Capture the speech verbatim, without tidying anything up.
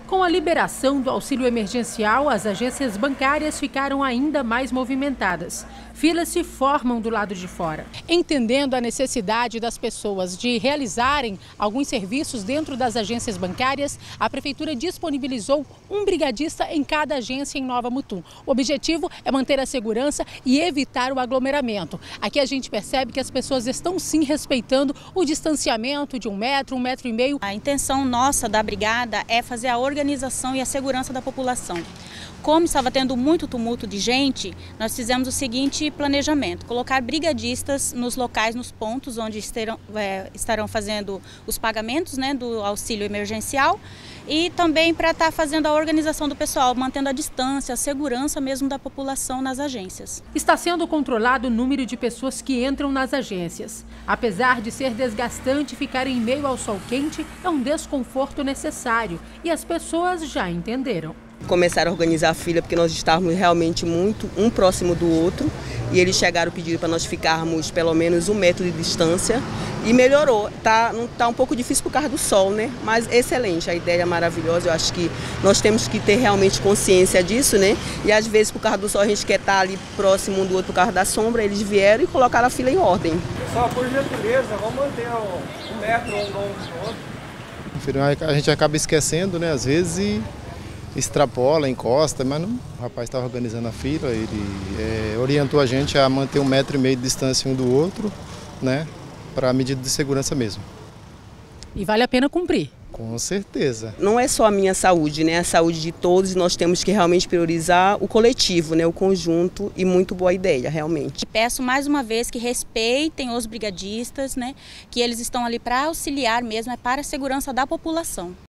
Com a liberação do auxílio emergencial, as agências bancárias ficaram ainda mais movimentadas. Filas se formam do lado de fora. Entendendo a necessidade das pessoas de realizarem alguns serviços dentro das agências bancárias, a Prefeitura disponibilizou um brigadista em cada agência em Nova Mutum. O objetivo é manter a segurança e evitar o aglomeramento. Aqui a gente percebe que as pessoas estão sim respeitando o distanciamento de um metro, um metro e meio. A intenção nossa da brigada é fazer a organização e a segurança da população. Como estava tendo muito tumulto de gente, nós fizemos o seguinte planejamento: colocar brigadistas nos locais, nos pontos onde estarão, é, estarão fazendo os pagamentos, né, do auxílio emergencial, e também para estar fazendo a organização do pessoal, mantendo a distância, a segurança mesmo da população nas agências. Está sendo controlado o número de pessoas que entram nas agências. Apesar de ser desgastante ficar em meio ao sol quente, é um desconforto necessário e as pessoas já entenderam. Começaram a organizar a fila porque nós estávamos realmente muito um próximo do outro e eles chegaram pedindo para nós ficarmos pelo menos um metro de distância e melhorou. Tá, não tá um pouco difícil por causa do sol, né? Mas excelente, a ideia é maravilhosa. Eu acho que nós temos que ter realmente consciência disso, né? E às vezes por causa do sol a gente quer estar ali próximo um do outro por causa da sombra, eles vieram e colocaram a fila em ordem. Pessoal, por gentileza, vamos manter um metro um longe do outro. A gente acaba esquecendo, né, às vezes, e extrapola, encosta, mas não. O rapaz estava organizando a fila, ele é, orientou a gente a manter um metro e meio de distância um do outro, né, para medida de segurança mesmo. E vale a pena cumprir. Com certeza. Não é só a minha saúde, né, a saúde de todos, nós temos que realmente priorizar o coletivo, né, o conjunto, e muito boa ideia, realmente. Peço mais uma vez que respeitem os brigadistas, né, que eles estão ali para auxiliar mesmo, é para a segurança da população.